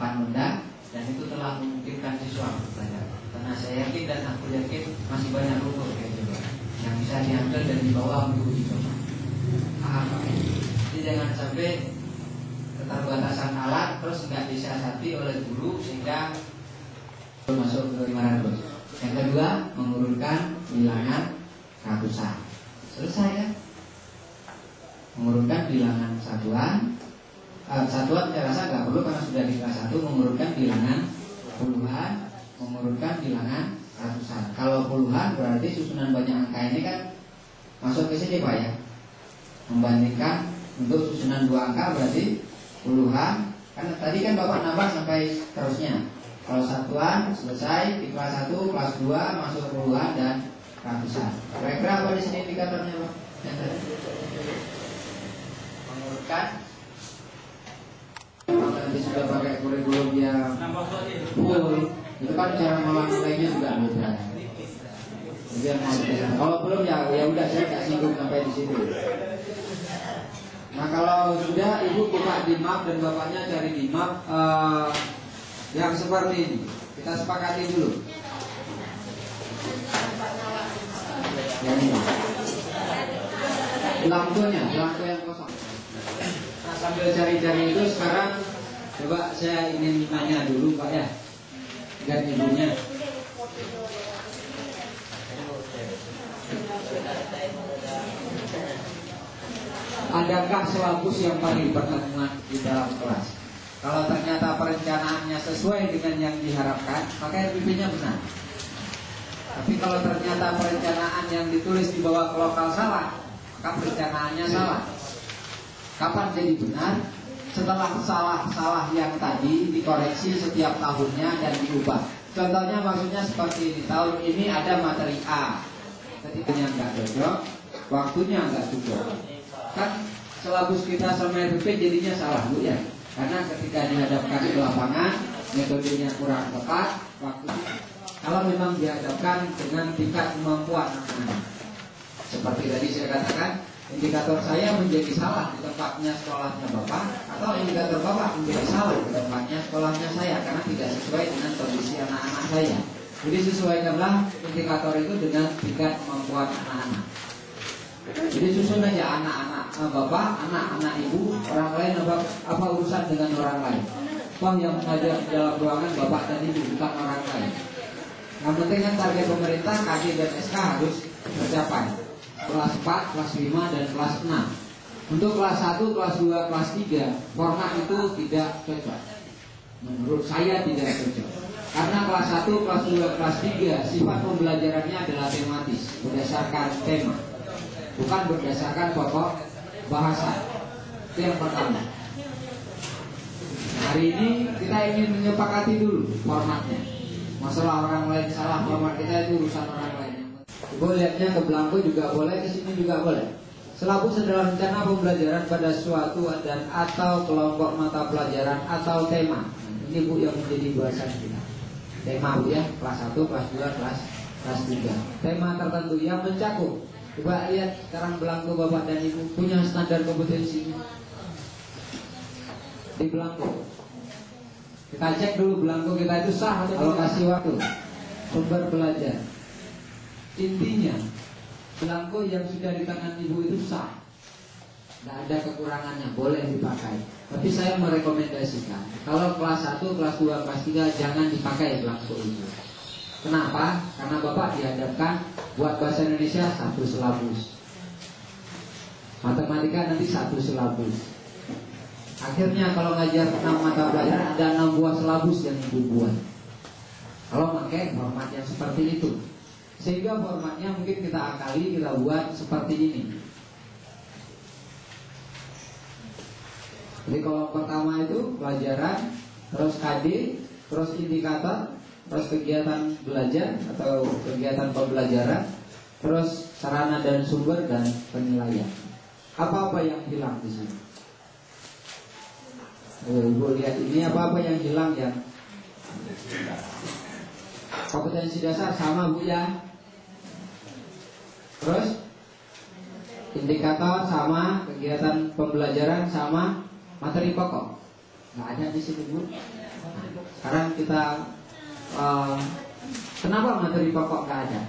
tempat undang, dan itu telah memungkinkan siswa belajar. Karena saya yakin dan aku yakin masih banyak rukun kayak gitu yang bisa diambil dan dibawa untuk uji coba. Jadi jangan sampai keterbatasan alat terus nggak disiasati oleh guru sehingga masuk ke 500. Yang kedua, mengurutkan bilangan ratusan. Selesai kan? Mengurutkan bilangan satuan. Satuan saya rasa nggak perlu karena sudah di kelas 1. Mengurutkan bilangan puluhan, mengurutkan bilangan ratusan. Kalau puluhan berarti susunan banyak angka ini kan masuk ke sini Pak ya. Membandingkan untuk susunan 2 angka berarti puluhan. Karena tadi kan Bapak nambah sampai terusnya. Kalau satuan selesai di kelas 1, kelas 2 masuk puluhan dan ratusan. Kira-kira apa di sini indikatornya Pak? Mengurutkan. Kalau nanti sudah pakai kurikulum yang full, itu kan cara nilainya juga beda. Kalau belum ya udah saya nggak singgung sampai di situ. Nah kalau sudah ibu buka di map dan bapaknya cari di map yang seperti ini. Kita sepakati dulu. Yang ini. Belangko yang kosong. Nah sambil cari-cari itu sekarang coba saya ingin nanya dulu Pak ya. Dan ibunya. Adakah silabus yang paling bertemuan di dalam kelas? Kalau ternyata perencanaannya sesuai dengan yang diharapkan, maka RPP-nya benar. Tapi kalau ternyata perencanaan yang ditulis di bawah lokal salah, maka perencanaannya salah. Kapan jadi benar? Setelah salah-salah yang tadi dikoreksi setiap tahunnya dan diubah. Contohnya maksudnya seperti ini. Tahun ini ada materi A, ketika nggak cocok, waktunya nggak cocok. Kan silabus kita sama RPP jadinya salah Bu ya. Karena ketika dihadapkan ke lapangan, metodenya kurang tepat, waktunya. Kalau memang dihadapkan dengan tingkat kemampuan anak-anak, seperti tadi saya katakan, indikator saya menjadi salah di tempatnya sekolahnya Bapak, atau indikator Bapak menjadi salah di tempatnya sekolahnya saya, karena tidak sesuai dengan kondisi anak-anak saya. Jadi sesuaikanlah indikator itu dengan tingkat kemampuan anak-anak. Jadi susun aja anak-anak Bapak, anak-anak Ibu, orang lain apa urusan dengan orang lain. Toh yang mengajar di dalam ruangan Bapak dan Ibu, bukan orang lain. Yang penting kan target pemerintah KD dan SK harus tercapai. Kelas 4, kelas 5, dan kelas 6. Untuk kelas 1, kelas 2, kelas 3, format itu tidak cocok. Menurut saya tidak cocok. Karena kelas 1, kelas 2, kelas 3 sifat pembelajarannya adalah tematis, berdasarkan tema, bukan berdasarkan pokok bahasa. Itu yang pertama. Hari ini kita ingin menyepakati dulu formatnya. Masalah orang lain salah format kita itu urusan orang lain. Ibu lihatnya ke belangko juga boleh, ke sini juga boleh. Silabus adalah rencana pembelajaran pada suatu dan atau kelompok mata pelajaran atau tema. Ini Bu yang menjadi bahasan kita. Tema Bu ya, kelas 1, kelas 2, kelas 3. Tema tertentu yang mencakup. Coba lihat sekarang belangko Bapak dan Ibu punya standar kompetensinya di belangko. Kita cek dulu belangko kita itu sah atau alokasi waktu, sumber belajar. Intinya belangko yang sudah di tangan Ibu itu sah, tidak ada kekurangannya, boleh dipakai. Tapi saya merekomendasikan kalau kelas 1, kelas 2, kelas 3 jangan dipakai belangko itu. Kenapa? Karena Bapak dihadapkan buat bahasa Indonesia 1 silabus, matematika nanti 1 silabus. Akhirnya kalau ngajar 6 mata pelajaran ada 6 buah silabus yang Ibu buat. Kalau pakai format yang seperti itu, sehingga formatnya mungkin kita akali, kita buat seperti ini. Jadi kalau pertama itu pelajaran, terus KD, terus indikator, terus kegiatan belajar atau kegiatan pembelajaran, terus sarana dan sumber dan penilaian. Apa-apa yang hilang di sini? Ibu lihat ini apa-apa yang hilang ya? Kompetensi dasar sama Bu ya. Terus indikator sama, kegiatan pembelajaran sama, materi pokok nggak ada di sini Bu. Nah, kita kenapa materi pokok nggak ada?